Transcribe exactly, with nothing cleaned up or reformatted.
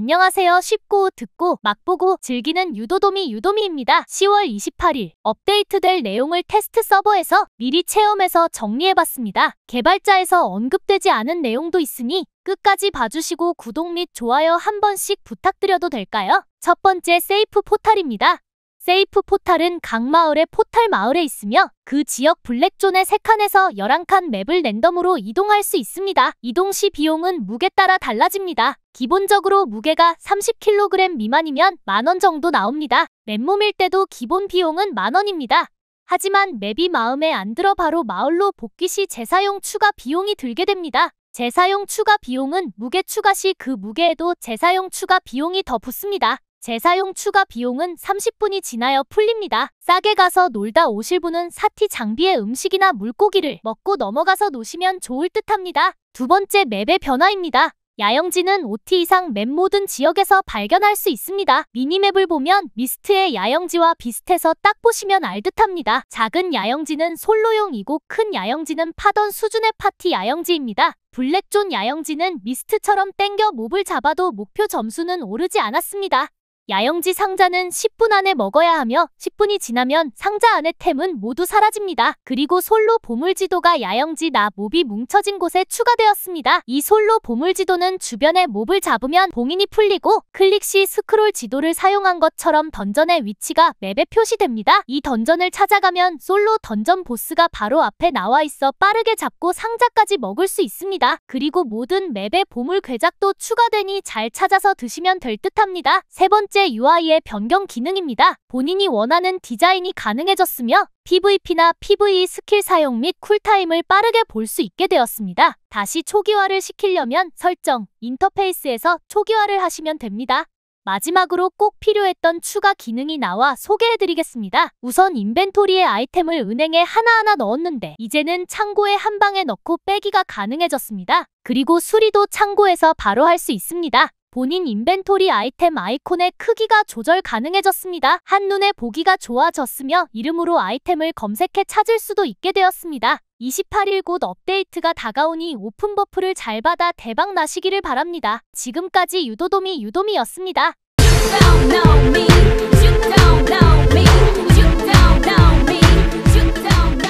안녕하세요. 쉽고 듣고 맛보고 즐기는 유도도미 유도미입니다. 시월 이십팔일 업데이트될 내용을 테스트 서버에서 미리 체험해서 정리해봤습니다. 개발자에서 언급되지 않은 내용도 있으니 끝까지 봐주시고 구독 및 좋아요 한 번씩 부탁드려도 될까요? 첫 번째 세이프 포탈입니다. 세이프 포탈은 각 마을의 포탈 마을에 있으며 그 지역 블랙존의 세 칸에서 열한 칸 맵을 랜덤으로 이동할 수 있습니다. 이동 시 비용은 무게 따라 달라집니다. 기본적으로 무게가 삼십 킬로그램 미만이면 만 원 정도 나옵니다. 맨몸일 때도 기본 비용은 만 원입니다. 하지만 맵이 마음에 안 들어 바로 마을로 복귀 시 재사용 추가 비용이 들게 됩니다. 재사용 추가 비용은 무게 추가 시 그 무게에도 재사용 추가 비용이 더 붙습니다. 재사용 추가 비용은 삼십 분이 지나야 풀립니다. 싸게 가서 놀다 오실 분은 사티 장비에 음식이나 물고기를 먹고 넘어가서 노시면 좋을 듯합니다. 두 번째 맵의 변화입니다. 야영지는 오 티 이상 맵 모든 지역에서 발견할 수 있습니다. 미니맵을 보면 미스트의 야영지와 비슷해서 딱 보시면 알 듯합니다. 작은 야영지는 솔로용이고 큰 야영지는 파던 수준의 파티 야영지입니다. 블랙존 야영지는 미스트처럼 땡겨 몹을 잡아도 목표 점수는 오르지 않았습니다. 야영지 상자는 십 분 안에 먹어야 하며 십 분이 지나면 상자 안의 템은 모두 사라집니다. 그리고 솔로 보물지도가 야영지 나 몹이 뭉쳐진 곳에 추가되었습니다. 이 솔로 보물지도는 주변에 몹을 잡으면 봉인이 풀리고 클릭 시 스크롤 지도를 사용한 것처럼 던전의 위치가 맵에 표시됩니다. 이 던전을 찾아가면 솔로 던전 보스가 바로 앞에 나와 있어 빠르게 잡고 상자까지 먹을 수 있습니다. 그리고 모든 맵의 보물 궤작도 추가되니 잘 찾아서 드시면 될 듯합니다. 세 번째 유 아이의 변경 기능입니다. 본인이 원하는 디자인이 가능해졌으며 피브이피나 피브이 스킬 사용 및 쿨타임을 빠르게 볼 수 있게 되었습니다. 다시 초기화를 시키려면 설정, 인터페이스에서 초기화를 하시면 됩니다. 마지막으로 꼭 필요했던 추가 기능이 나와 소개해드리겠습니다. 우선 인벤토리에 아이템을 은행에 하나하나 넣었는데 이제는 창고에 한 방에 넣고 빼기가 가능해졌습니다. 그리고 수리도 창고에서 바로 할 수 있습니다. 본인 인벤토리 아이템 아이콘의 크기가 조절 가능해졌습니다. 한눈에 보기가 좋아졌으며 이름으로 아이템을 검색해 찾을 수도 있게 되었습니다. 이십팔일 곧 업데이트가 다가오니 오픈 버프를 잘 받아 대박 나시기를 바랍니다. 지금까지 유도도미 유도미였습니다. You don't know me. You don't know me. You don't know